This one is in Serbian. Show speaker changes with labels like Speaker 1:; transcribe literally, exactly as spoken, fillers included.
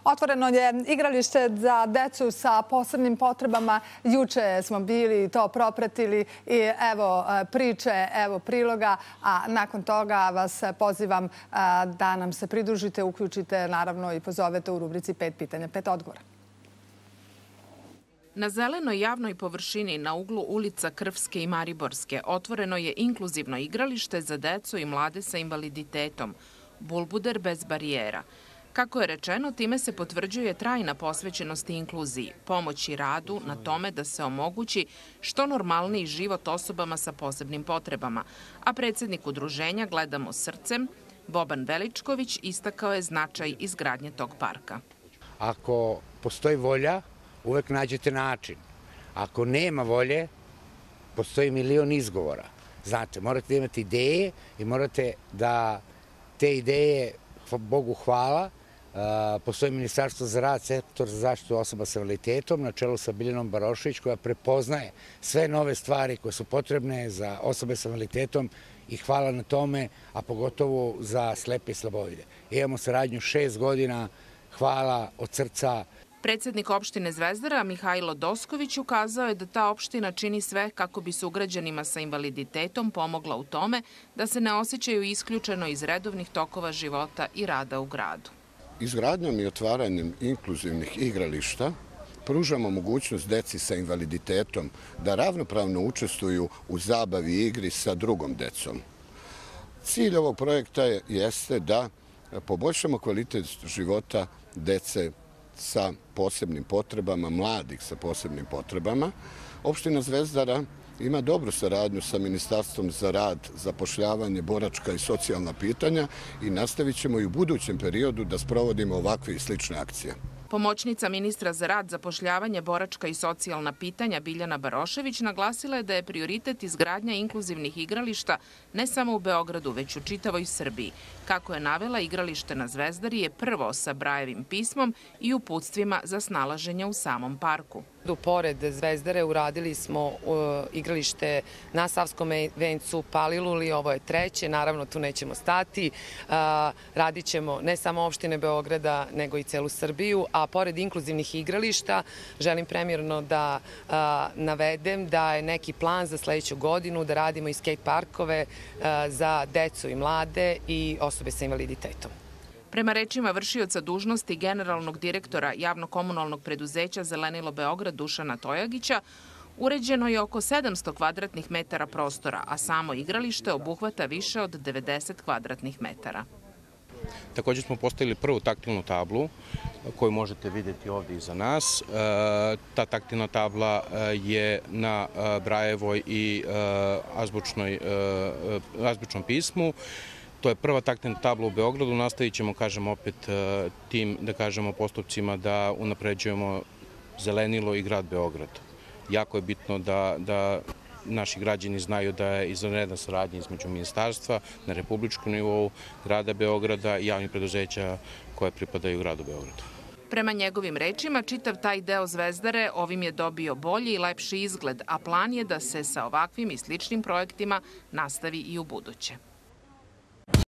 Speaker 1: Otvoreno je igralište za decu sa posebnim potrebama. Juče smo bili to propratili i evo priče, evo priloga, a nakon toga vas pozivam da nam se pridružite, uključite naravno i pozovete u rubrici pet pitanja, pet odgovora.
Speaker 2: Na zelenoj javnoj površini na uglu ulica Krfske i Mariborske otvoreno je inkluzivno igralište za decu i mlade sa invaliditetom, Bulbuder bez barijera. Kako je rečeno, time se potvrđuje trajna posvećenost inkluziji, pomoć i radu na tome da se omogući što normalniji život osobama sa posebnim potrebama, a predsjednik udruženja Gledamo srcem, Boban Veličković, istakao je značaj izgradnje tog parka.
Speaker 3: Ako postoji volja, uvek nađete način. Ako nema volje, postoji milion izgovora. Znate, morate da imate ideje i morate da te ideje, Bogu hvala, postoji Ministarstvo za rad, sektor za zaštitu osoba sa invaliditetom na čelu sa Biljanom Barošević, koja prepoznaje sve nove stvari koje su potrebne za osobe sa invaliditetom i hvala na tome, a pogotovo za slepe i slabovide. Imamo saradnju šest godina, hvala od srca.
Speaker 2: Predsjednik opštine Zvezdara Mihajlo Dosković ukazao je da ta opština čini sve kako bi sugrađanima sa invaliditetom pomogla u tome da se ne osjećaju isključeno iz redovnih tokova života i rada u gradu.
Speaker 4: Izgradnjom i otvaranjem inkluzivnih igrališta pružamo mogućnost deci sa invaliditetom da ravnopravno učestvuju u zabavi i igri sa drugom decom. Cilj ovog projekta jeste da poboljšamo kvalitet života dece sa posebnim potrebama, mladih sa posebnim potrebama. Opština Zvezdara ima dobru saradnju sa Ministarstvom za rad, zapošljavanje, boračka i socijalna pitanja i nastavit ćemo i u budućem periodu da sprovodimo ovakve i slične akcije.
Speaker 2: Pomoćnica ministra za rad, zapošljavanje, boračka i socijalna pitanja Biljana Barošević naglasila je da je prioritet izgradnja inkluzivnih igrališta ne samo u Beogradu, već u čitavoj Srbiji. Kako je navela, igralište na Zvezdari je prvo sa Brajevim pismom i uputstvima za snalaženje u samom parku.
Speaker 5: Pored Zvezdare uradili smo igralište na Savskom vencu, Paliluli, ovo je treće, naravno tu nećemo stati. Radit ćemo ne samo opštine Beograda, nego i celu Srbiju, a pored inkluzivnih igrališta želim premjerno da navedem da je neki plan za sledeću godinu da radimo i skate parkove za decu i mlade i osobe sa invaliditetom.
Speaker 2: Prema rečima vršioca dužnosti generalnog direktora javno-komunalnog preduzeća Zelenilo Beograd Dušana Tojagića, uređeno je oko sedamsto kvadratnih metara prostora, a samo igralište obuhvata više od devedeset kvadratnih metara.
Speaker 6: Također smo postavili prvu taktilnu tablu koju možete vidjeti ovdje iza nas. Ta taktilna tabla je na Brajevoj i azbučnom pismu. To je prva taktilna tabla u Beogradu. Nastavit ćemo, kažem, opet tim, da kažemo, postupcima da unapređujemo Zelenilo i grad Beograd. Jako je bitno da naši građani znaju da je izvanredna saradnja između ministarstva na republičkom nivou, grada Beograda i javnih preduzeća koje pripadaju gradu Beogradu.
Speaker 2: Prema njegovim rečima, čitav taj deo Zvezdare ovim je dobio bolji i lepši izgled, a plan je da se sa ovakvim i sličnim projektima nastavi i u buduće.